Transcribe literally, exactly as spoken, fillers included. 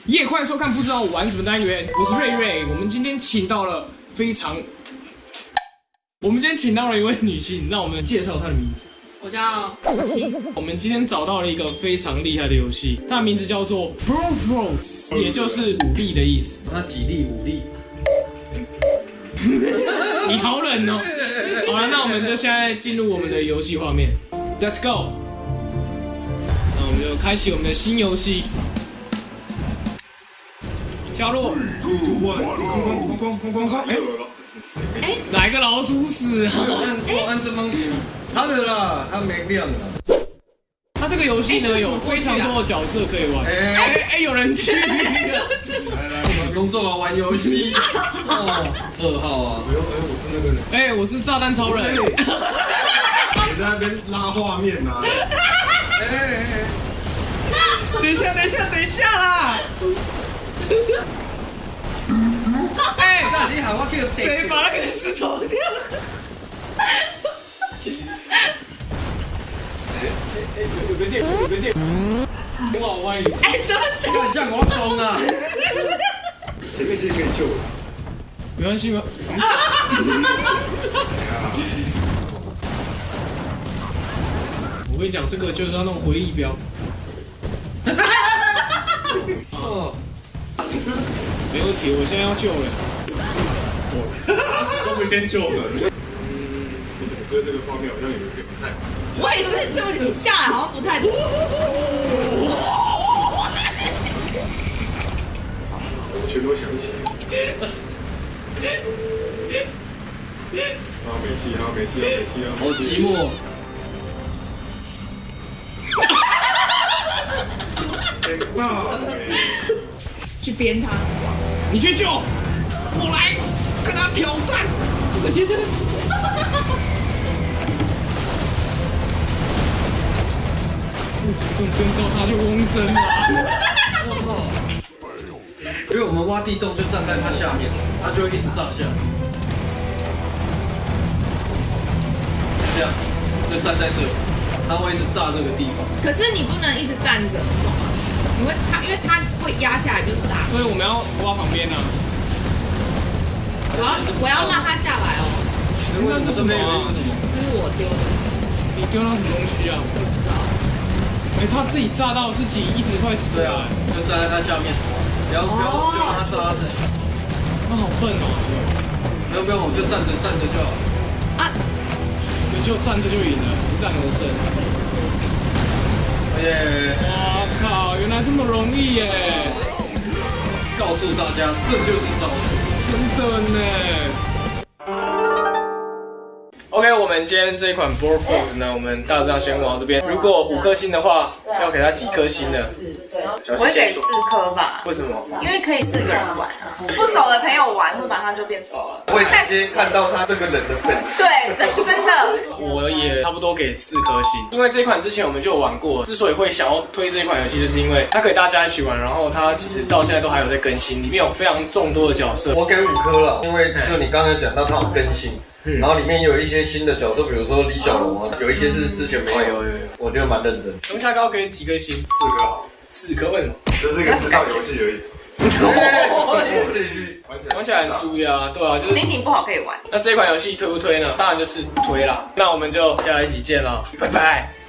夜快收看不知道玩什么单元，我是瑞瑞。我们今天请到了非常，我们今天请到了一位女性，让我们介绍她的名字。 我叫吴晴。 我们今天找到了一个非常厉害的游戏，它的名字叫做 Brawl Force， 也就是武力的意思。 它几力武力？ 你好冷哦！好了，那我们就现在进入我们的游戏画面 ，Let's go。那我们就开启我们的新游戏。加入， 咣咣咣咣咣咣！哎哎，哪个老鼠屎啊？ 我按正方形，他的啦，他没亮了。 它这个游戏呢有非常多的角色可以玩。哎哎哎，有人去！ 来来，我们工作啊，玩游戏。哦，二号啊。哎呦哎，我是那个人。 哎，我是炸弹超人。 你在那边拉画面呐？哎哎哎！ 等一下，等一下，等一下啦！哎， 那你好，我叫谁把那个石头掉？哎哎，有个电，有个电，哇，万一哎，什么什么？ 很像我公啊！前面是可以救的， 没关系吗？我跟你讲，这个就是要弄回忆标。哦。没问题，我现在要救人。 都不先救人。嗯，我怎么觉得这个画面好像有点不太好？ 我也是这么下来，好像不太。 我全都想起来。啊，没戏啊，没戏啊，没戏啊！ 好寂寞。 天哪！ 去鞭他。 你去救，我来跟他挑战。我觉得，为什么跟跟到他就嗡声了？ 我操！因为我们挖地洞就站在它下面，它就会一直炸下。这样，就站在这里，它会一直炸这个地方。 可是你不能一直站着，懂吗？你会它，因为它会压下来就炸。 所以我们要挖旁边呢、啊。 我要我要让它下来哦。 那是什么啊？ 这是我丢的。 你丢到什么东西啊？ 不知道。 哎、欸，他自己炸到自己一直快死了、欸。 就站在它下面，不要不要不要让它炸着。 他好笨哦。 不用不用，我就站着站着就好。啊！ 你就站着就赢了，不战而胜。 耶！ 哇靠，原来这么容易耶！ 告诉大家，这就是招式， 真的呢。OK， 我们今天这一款 Brawl Force 呢，我们大致上先玩到这边。如果五颗星的话，要给它几颗星呢？ 我会给四颗吧。 为什么？ 因为可以四个人玩啊，不熟的朋友玩，会马上就变熟了。 我会直接看到他这个人的本质。 对，真真的。 我也差不多给四颗星，因为这一款之前我们就有玩过。之所以会想要推这一款游戏，就是因为它可以大家一起玩，然后它其实到现在都还有在更新，里面有非常众多的角色。 我给五颗了，因为就你刚才讲到它有更新。嗯、然后里面也有一些新的角色，比如说李小龙啊，有一些是之前没有，有有有，我觉得蛮认真。 龙虾糕给几颗星？ 四颗好， 四颗为什么？ 就是一个智障游戏而已。 我这一句玩起来很舒压，对啊，就是心情不好可以玩。 那这款游戏推不推呢？当然就是推啦。那我们就下一集见了，拜拜。